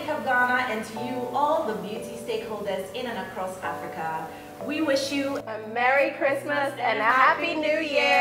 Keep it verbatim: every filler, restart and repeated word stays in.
of Ghana, and to you, all the beauty stakeholders in and across Africa. We wish you a Merry Christmas and a Happy New Year!